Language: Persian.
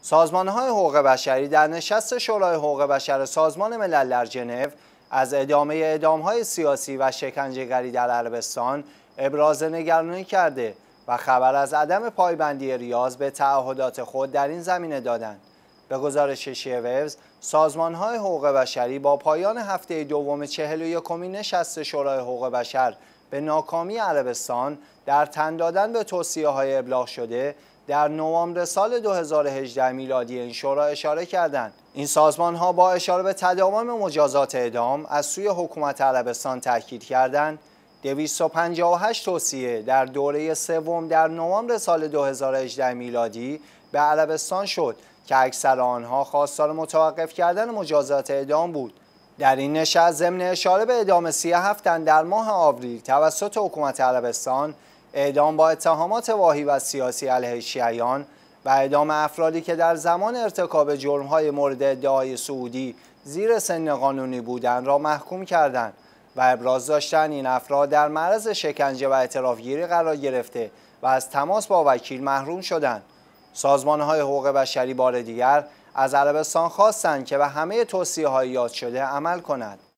سازمان‌های حقوق بشری در نشست شورای حقوق بشر سازمان ملل در ژنو از ادامه اعدام‌های سیاسی و شکنجه‌گری در عربستان ابراز نگرانی کرده و خبر از عدم پایبندی ریاض به تعهدات خود در این زمینه دادند. به گزارش شیوز، سازمان‌های حقوق بشری با پایان هفته دوم 41مین نشست شورای حقوق بشر به ناکامی عربستان در تن دادن به توصیه‌های ابلاغ شده در نوامبر سال 2018 میلادی این شورا اشاره کردند. این سازمان‌ها با اشاره به تداوم مجازات اعدام از سوی حکومت عربستان تاکید کردند 258 توصیه در دوره سوم در نوامبر سال 2018 میلادی به عربستان شد که اکثر آنها خواستار متوقف کردن مجازات اعدام بود. در این نشست ضمن اشاره به اعدام 37 تن در ماه آوریل توسط حکومت عربستان، اعدام با اتهامات واهی و سیاسی علیه شیعیان و اعدام افرادی که در زمان ارتکاب جرم‌های مورد ادعای سعودی زیر سن قانونی بودند را محکوم کردند و ابراز داشتند این افراد در معرض شکنجه و اعترافگیری قرار گرفته و از تماس با وکیل محروم شدند. سازمان‌های حقوق بشری بار دیگر از عربستان خواستند که به همه توصیه‌های یاد شده عمل کند.